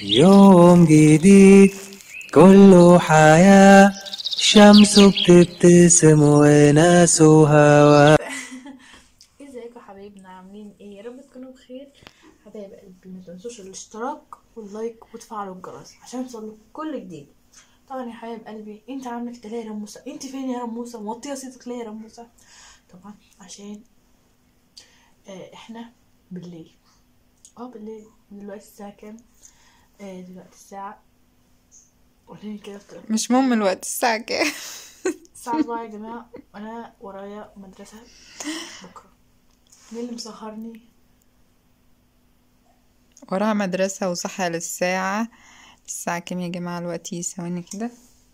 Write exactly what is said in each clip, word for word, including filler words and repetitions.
يوم جديد كله حياة، شمسه بتبتسم وناس وهوا. ازيكم حبايبنا، عاملين ايه؟ يا رب تكونوا بخير. حبايب قلبي، ما تنسوش الاشتراك واللايك وتفعلوا الجرس عشان يوصلكوا كل جديد. طبعا يا حبايب قلبي، انت عاملك تلاقي يا رموسه، انت فين يا رموسه؟ موطيه صوتك ليه يا رموسه؟ طبعا عشان آه احنا بالليل. اه بالليل. دلوقتي الساعه كام؟ آه دلوقتي الساعه، وريني كده افتكر. مش مهم الوقت، الساعة كام؟ الساعه أربعة يا جماعه، وانا ورايا مدرسه بكره. مين اللي مسهرني؟ وراها مدرسة وصحى للساعة. الساعة كام يا جماعة دلوقتي؟ ثواني كده،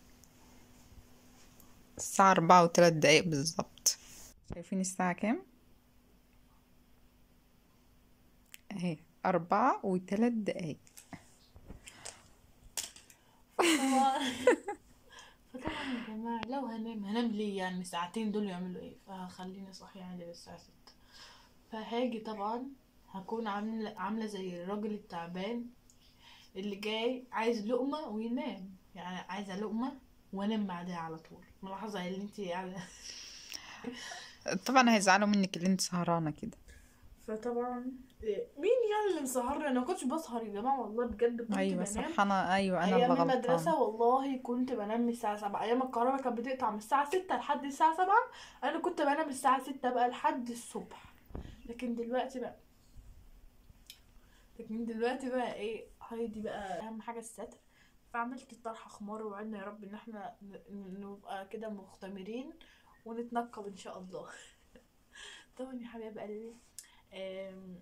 الساعة أربعة وثلاث دقايق بالظبط. شايفين الساعة كام؟ اهي أربعة وثلاث دقايق. طبعا فطبعا يا جماعة، لو هنام هنام ليه؟ يعني الساعتين دول يعملوا ايه؟ فهخليني صاحية عادي للساعة ستة. فهاجي طبعا، هكون عاملة عاملة زي الراجل التعبان اللي جاي عايز لقمة وينام، يعني عايزة لقمة وانام بعدها على طول. ملاحظة اللي انتي قاعدة. طبعا هيزعلوا منك اللي انت سهرانة كده. فطبعا إيه، مين يعني اللي مسهرني؟ انا ما كنتش بسهر يا جماعة، والله بجد كنت ايوه بنام. صح، انا ايوه انا اللي ايام غلطان. المدرسه والله كنت بنام من الساعه سبعة. ايام الكهرباء كانت بتقطع من الساعه ستة لحد الساعه سبعة، انا كنت بنام من الساعه ستة بقى لحد الصبح. لكن دلوقتي بقى لكن دلوقتي بقى ايه؟ هايدي بقى اهم حاجه الستر. فعملت الطرحه خمار، وعدنا يا رب ان احنا ن- نبقى كده مختمرين ونتنقب ان شاء الله. طبعا يا حبايب قلبي، آم،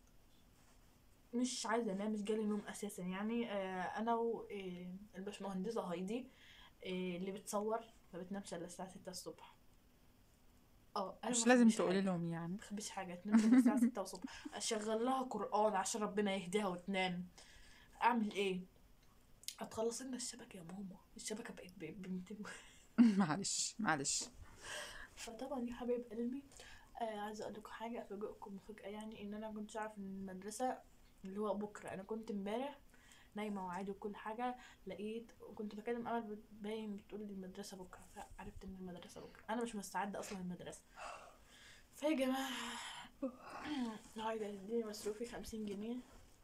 مش عايزه انام، مش جالي نوم اساسا يعني. آه، انا والباشمهندسه هايدي آه، اللي بتصور، ما بتنامش الا الساعه ستة الصبح. اه انا ما مش لازم بخبيش تقولي حاجه، لهم يعني. ما بخبيش حاجه، تنامش الا الساعه ستة الصبح. اشغل لها قران عشان ربنا يهديها وتنام. اعمل ايه؟ هتخلص لنا الشبكه يا ماما، الشبكه بقت ب ميتين. معلش معلش. فطبعا يا حبايب قلبي، آه عايزه اقول لكم حاجه، افاجئكم مفاجاه، يعني ان انا كنتش عارف ان المدرسه اللي هو بكره. انا كنت امبارح نايمه وعادي وكل حاجه، لقيت وكنت بكلم امل بت- باين بتقول لي المدرسه بكره، فعرفت ان المدرسه بكره. انا مش مستعده اصلا المدرسه. فيا جماعه، هايدا اديني مصروفي خمسين جنيه.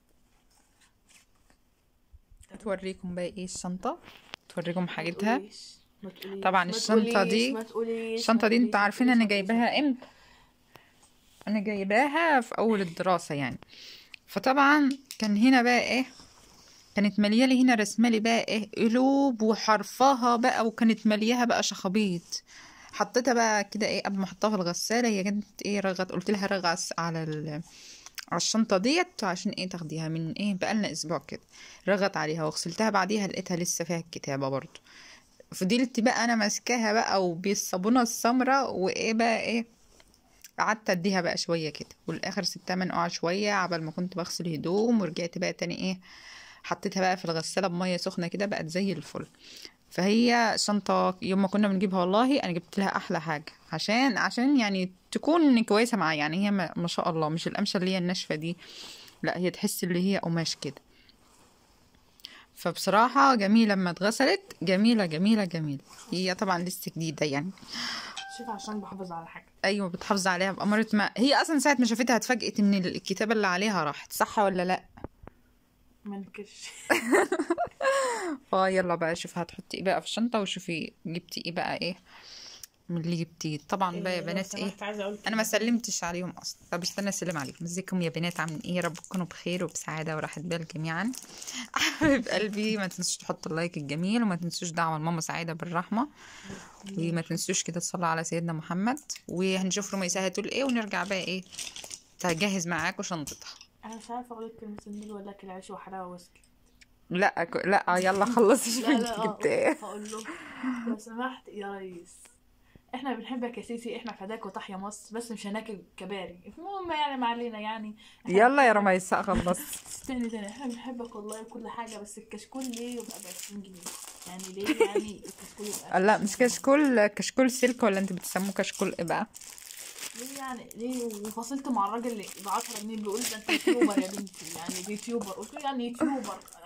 تمام. توريكم بقى ايه الشنطة، توريكم ما حاجتها. تقوليش ما تقوليش طبعا ما الشنطة تقوليش دي ما تقوليش ما الشنطة دي تقوليش انتوا ما عارفين تقوليش انا ما تقوليش ما جايباها تقوليش. امتى؟ انا جايباها في اول الدراسة يعني. فطبعا كان هنا بقى ايه، كانت مليالي هنا رسمالي بقى ايه قلوب وحرفها بقى، وكانت ملياها بقى شخابيط. حطيتها بقى كده ايه قبل ما احطها في الغسالة، هي كانت ايه رغت، قلت لها رغس على ال على الشنطة ديت عشان ايه تاخديها من ايه، بقالنا اسبوع كده. رغت عليها وغسلتها بعديها لقيتها لسه فيها الكتابة برضو. فضلت بقى انا ماسكاها بقى وبالصابونة السمراء وايه بقى ايه، قعدت اديها بقى شويه كده، والاخر سبتها منقوعه شويه عبال ما كنت بغسل هدوم، ورجعت بقى تاني ايه حطيتها بقى في الغساله بميه سخنه كده، بقت زي الفل. فهي شنطه يوم ما كنا بنجيبها والله انا جبت لها احلى حاجه، عشان عشان يعني تكون كويسه معايا. يعني هي ما ما شاء الله مش القمشه اللي هي الناشفه دي، لا هي تحس اللي هي قماش كده. فبصراحة جميلة لما اتغسلت، جميلة جميلة جميلة. هي طبعا لسه جديدة يعني. شوف، عشان بحافظ على حاجه. ايوه بتحافظ عليها بأمارة ما، هي اصلا ساعة ما شافتها اتفاجئت ان الكتابة اللي عليها راحت، صح ولا لا؟ ما نكرش. فيلا بقى شوفي هتحطي ايه بقى في الشنطة، وشوفي جبتي ايه بقى ايه من اللي جبتيه. طبعا بقى يا إيه لو بنات ايه، سمحت، عايزه اقول انا ما كلمتين. سلمتش عليهم اصلا. طب استنى اسلم عليكم. ازيكم يا بنات، عاملين ايه؟ يا رب تكونوا بخير وبسعاده وراحه بال جميعا. حبيب قلبي، ما تنسوش تحطوا اللايك الجميل، وما تنسوش دعوه لماما سعيده بالرحمه، وما تنسوش كده تصلوا على سيدنا محمد. وهنشوف رميسة هتقول ايه، ونرجع بقى ايه تجهز معاكوا شنطتها. انا مش عارفه اقول الكلمتين دول ولا اكل عيش وحلاوه واسكت. لا ك... لا يلا خلصي شوفي لا لا، انت جبت اه ايه. هقول له لو سمحت يا ريس، احنا بنحبك يا سيسي، احنا فداك وتحيا مصر، بس مش هناكل كباري. المهم يعني ما علينا يعني. احنا يلا يا بنحبك. رميساء خلص. استني تاني، احنا بنحبك والله وكل حاجه، بس الكشكول ليه يبقى ب عشرين جنيه؟ يعني ليه يعني الكشكول يبقى ب لا مش عشرين جنيه؟ كشكول، كشكول سلك، ولا انت بتسموه كشكول ايه بقى؟ ليه يعني؟ ليه؟ وفصلت مع الراجل اللي ب عشرة جنيه بيقول ده انت يوتيوبر يا بنتي، يعني يوتيوبر. قلت له يعني يوتيوبر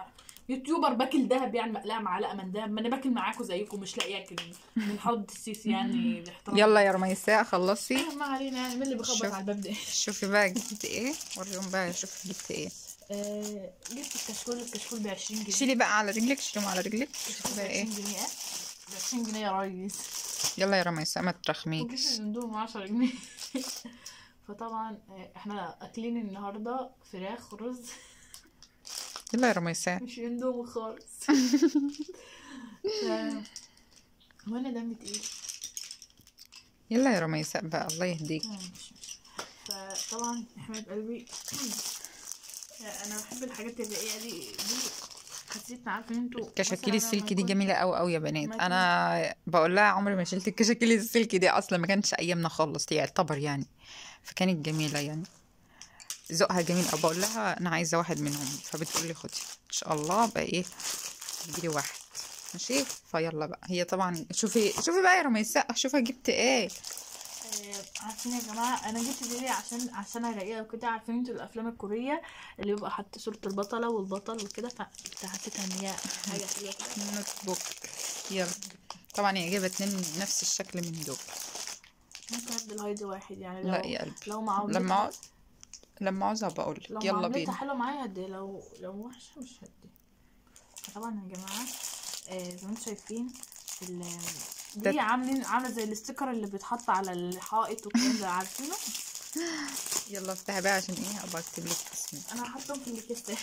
يوتيوبر باكل دهب يعني مقلقه معلقه من دهب، ما انا باكل معاكم زيكم مش لاقي اكل من حوض السيسي يعني الاحترام. يلا يا رميساء خلصي. ما علينا يعني، مين اللي بيخبط شوف. على الباب ده؟ شوفي بقى جبت ايه، وريهم بقى. شوفي جبت ايه. آه جبت الكشكول، الكشكول ب عشرين جنيه. شيلي بقى على رجلك، شيلهم على رجلك. شوفي بقى ايه. عشرين جنيه ب عشرين جنيه يا ريس. يلا يا رميساء ما وكيس ترخميش. الاندومي عشرة جنيه. فطبعا آه، احنا اكلين النهارده فراخ ورز. يلا يا رميساء. مش اندومي خالص. ف... هو انا دمي تقيل. يلا يا رميساء بقى الله يهديك. مش مش فطبعا يا حبايب قلبي انا بحب الحاجات الرقيقه دي دي حسيت عارفين انتوا كشاكيل مثلاً السلك لما دي يكون- جميله قوي قوي يا بنات. ما انا بقول لها عمري ما شلت الكشاكيل السلك دي اصلا، ما كانتش ايامنا خالص دي يعتبر يعني، فكانت جميله يعني، ذوقها جميل. او بقول لها انا عايزه واحد منهم، فبتقول لي خدي ان شاء الله بقى ايه تجيلي واحد ماشي. فيلا بقى هي طبعا شوفي شوفي بقى يا رميساء، شوفي جبت ايه. آه، عارفين يا جماعه انا جبت دي ليه؟ عشان عشان رقيقه وكده. عارفين انتوا الافلام الكوريه اللي يبقى حاطه صوره البطله والبطل وكده، فحسيتها ان هي حاجه حلوه كده. نوت بوك. يلا طبعا هي جايبه اتنين نفس الشكل من دول. ممكن ادي الهايدي واحد يعني لو لا يا قلبي لو معاملتها لما عاوز لما عاوزها بقول لو لك يلا معاملتها بينا. حلوه معايا هدي، لو لو وحشه مش هدي. طبعا يا جماعه آه زي ما انتم شايفين ال ده- دي عاملين عامله زي الاستيكر اللي بيتحط على الحائط والكلام ده، عارفينه. يلا افتحي بقى عشان ايه ابقى اكتب لك اسمي. انا هحطهم في الكيس ده.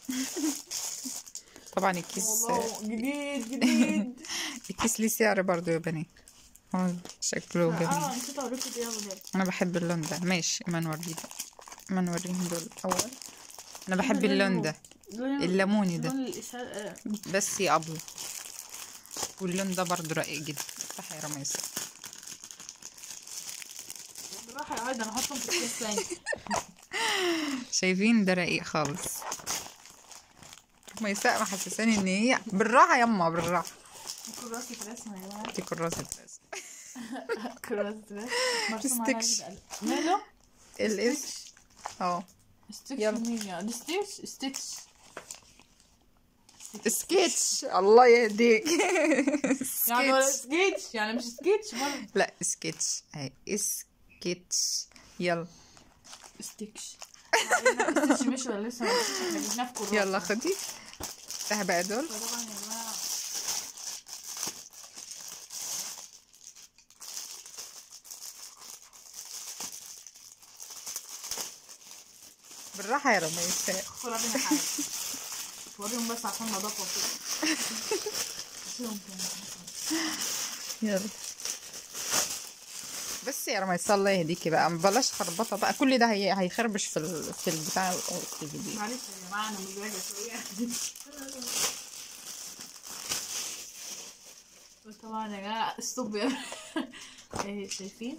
طبعا الكيس والله جديد جديد. الكيس ليه سعر برضو يا بنات. هو شكله جميل. اه نسيت اوريكم دي يا ولاد. انا بحب اللون ده. ماشي ما نوريه بقى، ما نوريهم دول الاول. انا بحب لونه- اللون ده لون- الليموني ده لون الإسا- آه، بس يا ابيض، واللون ده برضو رقيق جدا. افتحي يا رميساء. بالراحه يا عايده انا هحطهم في الكيس ثاني. شايفين ده رقيق خالص. رميساء محسساني ان هي بالراحه يما بالراحه. كراسه رسمه يا جماعه. دي كراسه رسم. كراسه رسمه مرسوم عليها ستيكش. كده. ماله؟ الاسم اه ستيكش يلا. مين يعني؟ ستيكش ستيكش سكيتش. الله يهديك. يعني ولا سكيتش. سكيتش يعني مش سكيتش برضه. لا سكيتش اهي سكيتش. يلا ستيكش. ستيكش مش ولا لسه؟ احنا جبناه في كراسه. يلا خدي. افتحي بقى دول. فطبعا يا جماعه بالراحه يا رميساء. خساره بينا حاجه. وريهم بس عشان نضافه كده. شيلهم كده. يلا بس يا رميساء الله يهديكي بقى، بلاش خربطه بقى، كل ده هي... هيخربش في ال... في البتاع الجديد. معلش يا جماعه انا مزعجه شويه. طبعا يا جماعه ستوب يا ايه شايفين؟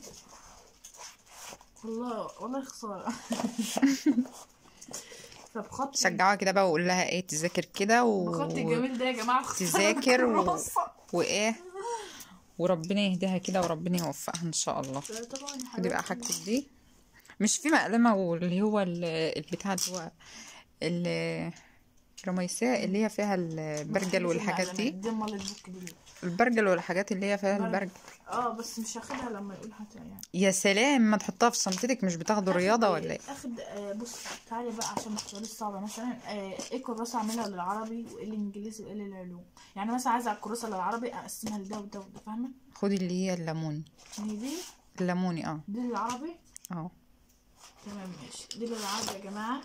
والله والله خساره. فبخط شجعوها كده بقى وقول لها ايه تذاكر كده و... بخط الجميل ده يا جماعه خساره تذاكر و... الكراسة. وايه وربنا يهديها كده وربنا يوفقها ان شاء الله. طبعا يا خدي بقى حبيبتي. حاجتك دي. مش في مقلمه واللي هو ال- البتاع اللي هو ال- رميساء اللي هي فيها البرجل والحاجات دي. دي امال البوك دي. البرجل والحاجات اللي هي فيها البرجل. اه بس مش هاخدها لما يقول حتى يعني. يا سلام ما تحطها في شنطتك، مش بتاخدوا رياضه ولا ايه؟ اخد آه بص تعالي بقى عشان ما تختاريش صعبه. مثلا آه ايه كراسه اعملها للعربي وايه الانجليزي وايه للعلوم. يعني مثلا عايزه على الكراسه للعربي اقسمها لده وده وده، فاهمه؟ خدي اللي هي الليموني. هي دي الليموني اه دي للعربي. اه تمام ماشي. دي للعربي يا جماعه.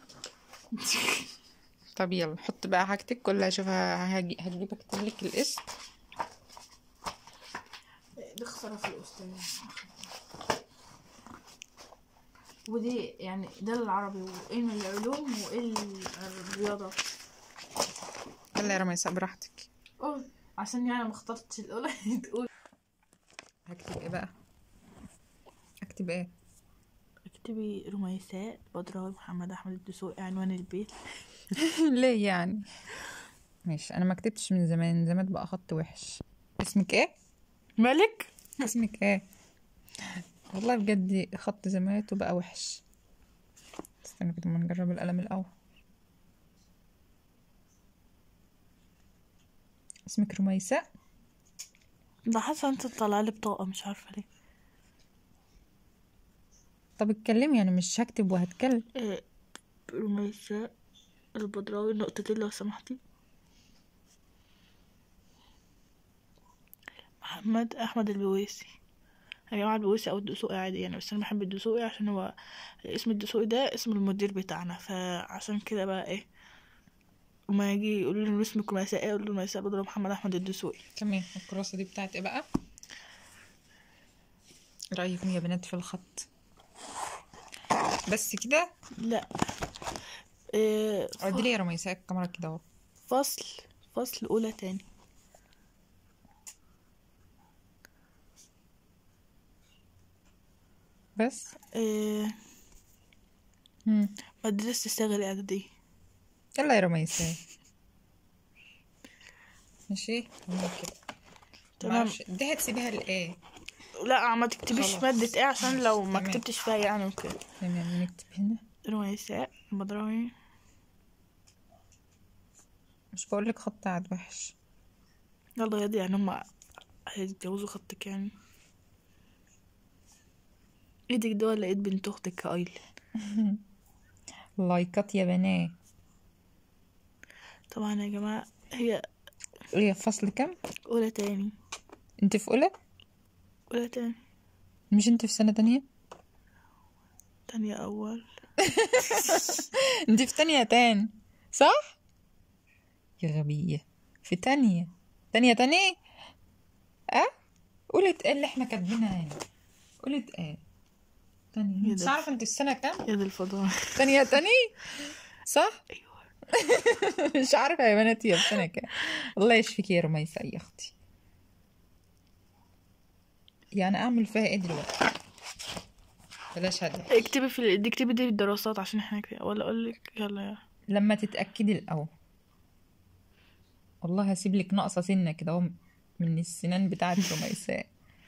طب يلا حط بقى حاجتك كلها. شوف هجي هجيب اكتب لك الاسم. دي خساره في الاستاذ. ودي يعني ده للعربي وايه من العلوم وايه الرياضه. يلا يا رميساء براحتك. قول عشان يعني ما اخترتش الاولى. تقول هكتب ايه بقى؟ اكتب ايه؟ اكتبي رميساء بدراوي محمد احمد الدسوقي عنوان البيت. ليه يعني؟ ماشي انا ما كتبتش من زمان، زمان بقى خط وحش. اسمك ايه؟ مالك؟ اسمك ايه؟ والله بجد خط زمانته بقى وحش. استنى كده ما نجرب القلم الاول. اسمك رميساء؟ ده حاسه انت تطلع لي بطاقه مش عارفه ليه. طب اتكلمي يعني، مش هكتب وهتكلم. إيه رميساء البدراوي نقطتين لو سمحتي. محمد احمد البويسي. يا جماعه البويسي او الدسوقي عادي يعني، بس انا بحب الدسوقي عشان هو اسم الدسوقي ده اسم المدير بتاعنا، فعشان كده بقى ايه وما يجي يقولوا لي اسمك رميساء ايه اقول له رميساء بدر محمد احمد الدسوقي. تمام. الكراسة دي بتاعت ايه بقى؟ رأيكم يا بنات في الخط؟ بس كده؟ لا إيه عدلي يا رميساء الكاميرا كده اهو. فصل فصل اولى تاني. بس إيه مم. مدرسة الصغر اعدادية. يلا يا رميساء. ماشي تمام كده. تمام. معرفش دي هتسيبيها لايه؟ لا ما تكتبيش خلاص. مادة ايه عشان لو ما تمام. كتبتش فيها يعني وكده. تمام نكتب هنا. رميساء البدراوي. مش بقولك خط عاد وحش. يلا يا دي يعني هما هيتجوزوا خطك يعني. ايدك ده ولا ايد بنت اختك يا ايل؟ لايكات يا بنات. طبعا يا جماعة هي ايه فصل كام؟ اولى تاني. انت في اولى؟ اولى تاني. مش انت في سنة تانية؟ تانية اول. انت في تانية تاني صح؟ يا غبية. في تانية تانية تانية اه قولت ايه اللي احنا كاتبينها هنا؟ قولت ايه تانية؟ مش عارفة انت السنة كام؟ يا دي الفضاء. تانية تانية صح؟ ايوه. مش عارفة يا بنات هي في سنة كام. الله يشفيك يا رميسة يا اختي. يعني اعمل فيها ايه دلوقتي؟ بلاش هذا. اكتبي في ال- اكتبي دي في الدراسات عشان احنا كده ولا اقول لك يلا يا لما تتأكدي الأول. والله هسيب لك ناقصة سنة كده اهو من السنان بتاعت رميساء.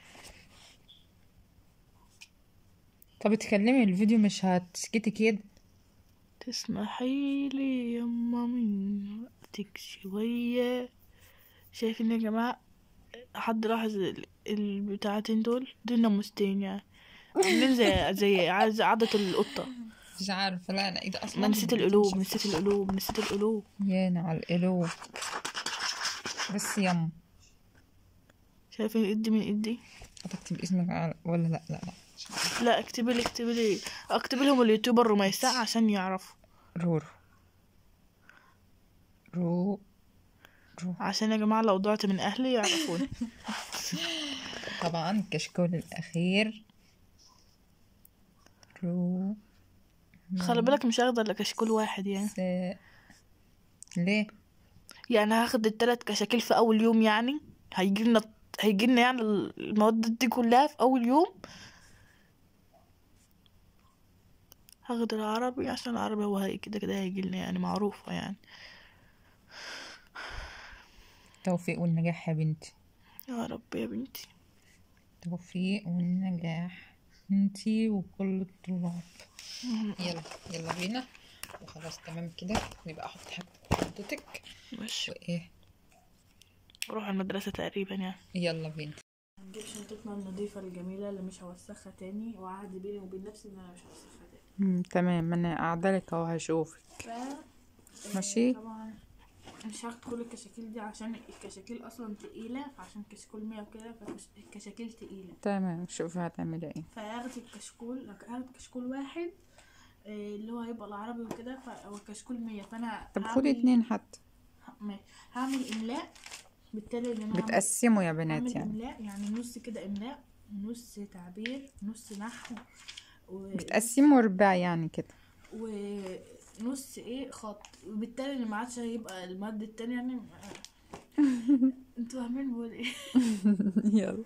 طب اتكلمي الفيديو مش هتسكتي كده. تسمحي لي يما من وقتك شوية. شايفين يا جماعة حد لاحظ ال- البتاعتين دول دول ناموستين يعني عاملين زي زي عايز عضة القطة. مش عارفة. لا أنا إيه ده أصلا. ما نسيت القلوب نسيت القلوب نسيت القلوب. يانا على القلوب. بس يم شايفين ايدي من ايدي. هتكتب اسمك على ولا لا لا لا. لا اكتبي لي اكتبي لي اكتبي لهم اليوتيوبر رميساء عشان يعرفوا. رورو رو رو. عشان يا جماعة لو ضعت من اهلي يعرفوني. طبعا كشكول الأخير رو. خلي بالك مش هاخد الا كشكول واحد يعني. س... ليه؟ يعني هاخد التلات كشاكيل في اول يوم يعني هيجيلنا هيجيلنا يعني المواد دي كلها في اول يوم. هاخد العربي عشان العربي هو هي كده كده هيجيلنا يعني معروفة يعني. توفيق والنجاح يا بنتي. يا رب يا بنتي. توفيق والنجاح انتي وكل الطلاب. يلا يلا بينا. وخلاص تمام كده. نبقى احط حطتك ماشي وايه. اروح المدرسة تقريبا يعني. يلا بينا. هنجيب شنطتنا النظيفة الجميلة اللي مش هوسخها تاني وعهد بيني وبين نفسي ان انا مش هوسخها تاني. مم، تمام. انا قاعدلك اهو هشوفك. ف ماشي. طبعا مش هاخد كل الكشاكيل دي عشان الكشاكيل اصلا تقيلة فعشان كشكول مية وكده فالكشاكيل تقيلة. تمام شوفي هتعملي ايه. فهاخد الكشكول هاخد كشكول واحد إيه اللي هو هيبقى العربي وكده فهو كشكول مية فانا طب خدي اتنين حتى. ه- هعمل املاء بالتالي ان انا هعمل- بتقسموا يا هعمل بنات يعني. املاء يعني نص كده املاء نص تعبير نص نحو و... بتقسموا رباع يعني كده. ونص ايه خط وبالتالي اللي ما عادش هيبقى المادة التانية يعني انتوا فاهمين بقول ايه. يلا.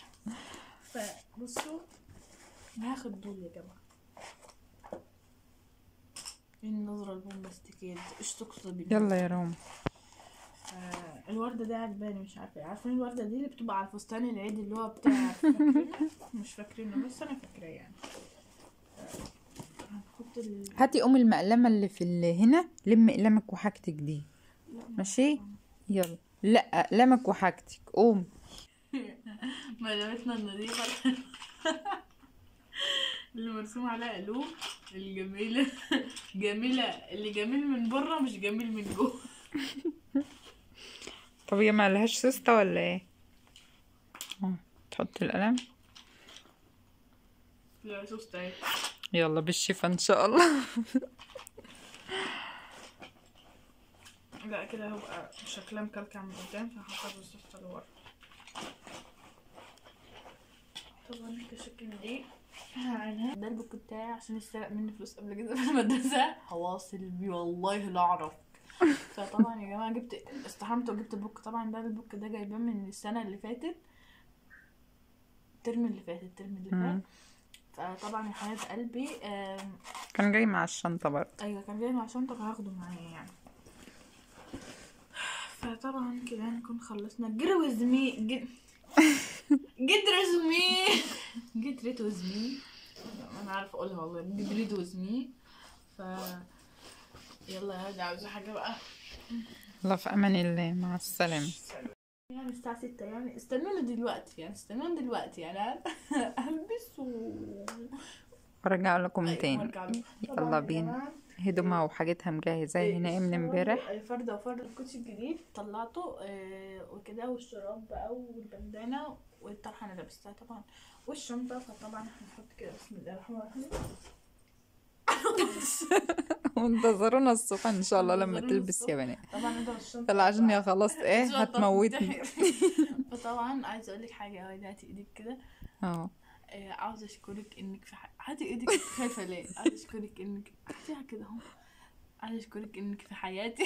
فبصوا هاخد دول يا جماعة. النظرة البومباستيكية دي ايش تقصدي بيها؟ يلا يا روم. آه الوردة دي عجباني مش عارفة عارفين الوردة دي اللي بتبقى على الفستان العيد اللي هو بتاع فاكرينه؟ مش فاكرينه بس انا فاكراه يعني. هنحط ال... هاتي ام المقلمه اللي في ال- هنا. لم اقلامك وحاجتك دي. ماشي. يلا لا اقلامك وحاجتك، قوم. ملامتنا النظيفة اللي مرسوم عليها قلوب، الجميلة جميلة، اللي جميل من بره مش جميل من جوه. طب هي مالهاش سوستة ولا ايه؟ اه تحط القلم. لا سوست اهي. يلا بالشفا ان شاء الله. لا كده هيبقى شكلها مكلكع من قدام، فهحط السوست اللي ورا. طبعا كشكل دي عنها ده البوك بتاعي عشان يسرق مني فلوس قبل كده في المدرسة، هواصل بيه والله لا اعرف. فطبعا يا جماعة جبت استحمت وجبت البوك. طبعا ده البوك ده جايباه من السنة اللي فاتت، الترم اللي فات الترم اللي فات. فطبعا يا حبايب قلبي كان جاي مع الشنطة برضه. ايوه كان جاي مع الشنطة فهاخده معايا يعني. فطبعا كده نكون خلصنا جري وزمي جد جد رزمي جد ريت وزمي، انا عارفه اقولها والله، جد ريت وزمي. ف يلا هرجع عاوزة حاجه بقى. الله في امان الله، مع السلامة. يعني الساعه ستة يعني استنوني دلوقتي، يعني استنوني دلوقتي يعني هلبس و وارجع لكم أيوة تاني. هرجع لكم. يلا بينا. هدومها وحاجتها مجهزة هنا من امبارح. فردة وفردة الكوتشي الجديد طلعته آه وكده، والشراب بقى والبندانة والطرحة انا لبستها طبعا والشنطة. فطبعا هنحط كده بسم الله الرحمن الرحيم. وانتظرونا الصبح ان شاء الله لما تلبس يا بنات. طبعا انت الشنطة طلع عشان يا خلاص ايه هتموتني. فطبعا عايزه اقول لك حاجه، اهو هاتي ايدك كده. اه عاوزه اشكرك انك في حياتي. هاتي ايدك خايفه ليه؟ عاوزه اشكرك انك هاتيها كده اهو. عايزه اشكرك انك في حياتي.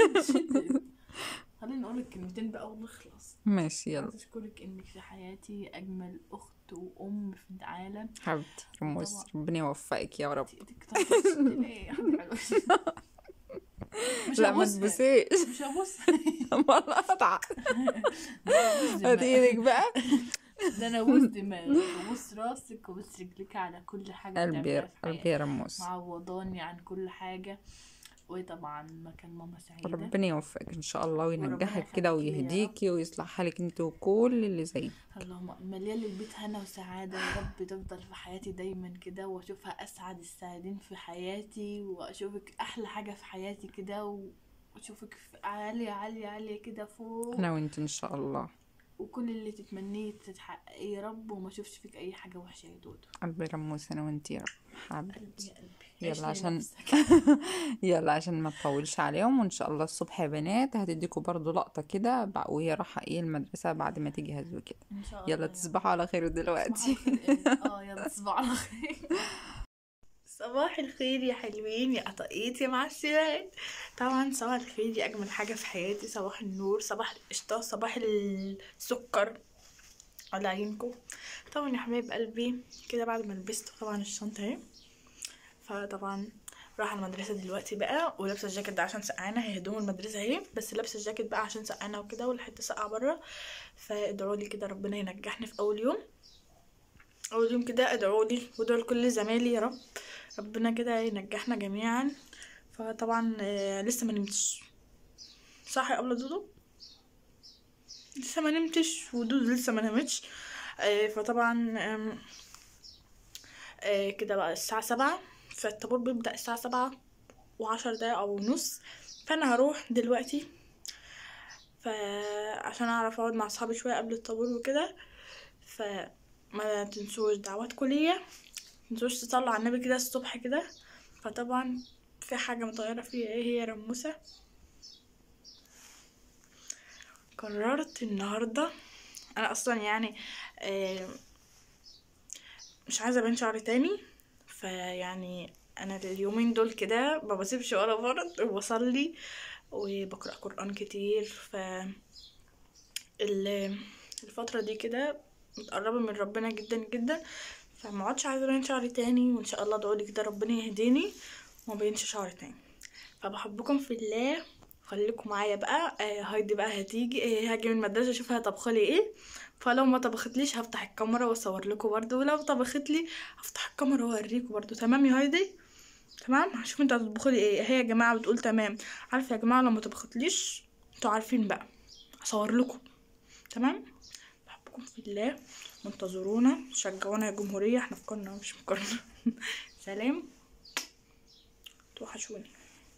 خلينا نقول كلمتين بقى ونخلص. ماشي يلا. عايزه اشكرك انك في حياتي اجمل اخت وام في العالم حبيبتي رموز، ربنا يوفقك يا رب. مش لا ما تبوسيش. مش هبص والله قطع. هاتي ايدك بقى. ده انا بوس دماغك وبوس راسك وبوس رجلك على كل حاجه قلبي قلبي يا رموز، معوضاني عن كل حاجه. وطبعا مكان ماما سعيده، ربنا يوفقك ان شاء الله وينجحك كده ويهديكي ويصلح حالك انت وكل اللي زيك. اللهم مليان البيت هنا وسعاده يا رب، تفضل في حياتي دايما كده، واشوفها اسعد السعيدين في حياتي، واشوفك احلى حاجه في حياتي كده، واشوفك عاليه عاليه عاليه كده فوق انا وانت ان شاء الله، وكل اللي تتمنيه تتحقق يا رب، وما اشوفش فيك اي حاجه وحشه يا دودو. قلبي رموس انا وانت يا رب حبيبتي. قلبي يلا عشان يلا عشان ما تطولش عليهم. وان شاء الله الصبح يا بنات هتديكوا برضو لقطة كده وهي رايحة ايه المدرسة بعد ما تجهزوا كده. يلا تصبحوا على خير دلوقتي. اه يلا تصبحوا على خير. صباح الخير يا حلوين يا قطاقيت يا معسلات. طبعا صباح الخير دي اجمل حاجه في حياتي، صباح النور، صباح القشطه، صباح السكر على عينكم. طبعا يا حبايب قلبي كده بعد ما لبست طبعا الشنطه اهي، فطبعا رايحه المدرسه دلوقتي بقى، ولابسه الجاكيت ده عشان سقعانه، هي هدوم المدرسه اهي، بس لابسه الجاكيت بقى عشان سقعانه وكده والحته ساقعه بره. فادعوا لي كده ربنا ينجحني في اول يوم، اول يوم كده ادعوا لي وادعوا لكل زمايلي يا رب، ربنا كده ينجحنا جميعا. فطبعا آه لسه ما نمتش صح يا ابله دودو، لسه ما نمتش ودودو لسه ما نامتش. آه فطبعا آه آه كده بقى الساعه سبعة، فالطابور بيبدا الساعه سبعة وعشر دقايق او نص، فانا هروح دلوقتي فعشان اعرف اقعد مع اصحابي شويه قبل الطابور وكده. فما تنسوش دعواتكم ليا، متنسوش تصلوا على النبي كده الصبح كده. فطبعا في حاجه متغيره فيها، ايه هي رموسه؟ قررت النهارده انا اصلا يعني آه مش عايزه ابان شعري تاني، فيعني انا اليومين دول كده ما بسيبش ولا فرض وبصلي وبقرا قران كتير. ف الفتره دي كده متقربه من ربنا جدا جدا، فما عادش عايزه ابين شعري تاني، وان شاء الله ادعولي كده ربنا يهديني وما بينش شعري تاني. فبحبكم في الله، خليكم معايا بقى. آه هايدي بقى هتيجي، آه هاجي من المدرسه اشوفها طبخلي ايه، فلو ما طبختليش هفتح الكاميرا واصور لكم برضو، ولو طبختلي هفتح الكاميرا واوريكم برضو. تمام يا هايدي؟ تمام. هشوف انتوا هتطبخوا لي ايه. هي يا جماعه بتقول تمام. عارفه يا جماعه لو ما طبختليش انتوا عارفين بقى، اصور لكم. تمام، بحبكم في الله، وانتظرونا، شجعونا يا جمهوريه، احنا في قرن مش في قرن. سلام، توحشوني.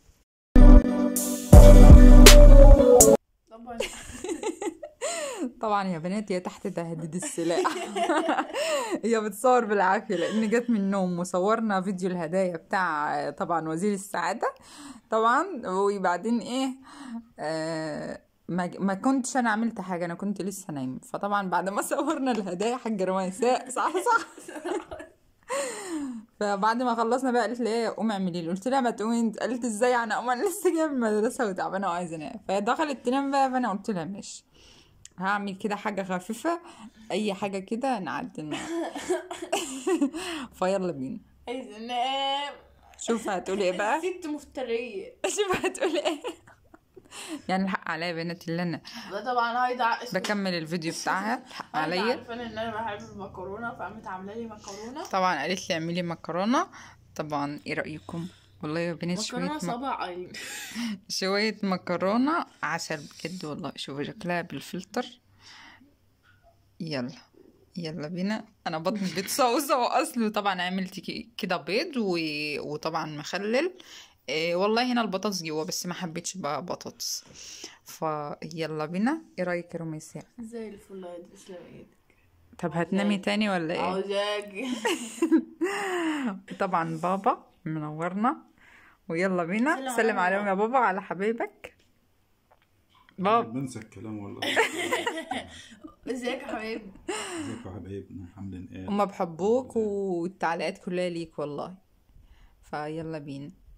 طبعا طبعا يا بنات هي تحت تهديد السلاح. هي بتصور بالعافية لأن جت من النوم، وصورنا فيديو الهدايا بتاع طبعا وزير السعادة طبعا. وبعدين ايه آه ما, ما كنتش انا عملت حاجة، انا كنت لسه نايم. فطبعا بعد ما صورنا الهدايا حاجة رومانسية صح صح. فبعد ما خلصنا بقى قالت لي ايه قومي اعملي لي، قلت لها ما تقومي انت. قالت ازاي انا اقوم، انا لسه جايه من المدرسه وتعبانه وعايزه انام. فدخلت تنام بقى، فانا قلت لها ماشي هعمل كده حاجه خفيفه، اي حاجه كده نعدي النهار. فيلا بينا. عايزه انام. شوف هتقولي ايه بقى. ست مفتريه. شوف هتقولي ايه. يعني الحق عليا بنات اللي انا طبعا هايدا بكمل الفيديو بتاعها، الحق عليا. عارفه ان انا بحب المكرونه، فقامت عامله لي مكرونه. طبعا قالت لي اعملي مكرونه. طبعا ايه رايكم؟ والله يا بنات شويه مكرونه مك... صابع عين. شويه مكرونه عسل بجد والله. شوفوا شكلها بالفلتر. يلا يلا بينا. انا بطني بتصوصو اصله. طبعا عملت ك- كده بيض و... وطبعا مخلل. إيه والله هنا البطاطس جوا بس ما حبيتش بقى بطاطس. فيلا بينا. ايه رايك يا رميساء؟ زي الفل يا تسلم ايدك. طب هتنامي تاني ولا ايه؟ عاوزاكي. طبعا بابا منورنا. ويلا بينا سلام سلم على عليهم يا بابا، على حبيبك بابا. بنسى الكلام والله. ازيك يا حبيبي؟ ازيك يا حبايبنا عاملين ايه؟ هما بحبوك والتعليقات كلها ليك والله. فيلا بينا.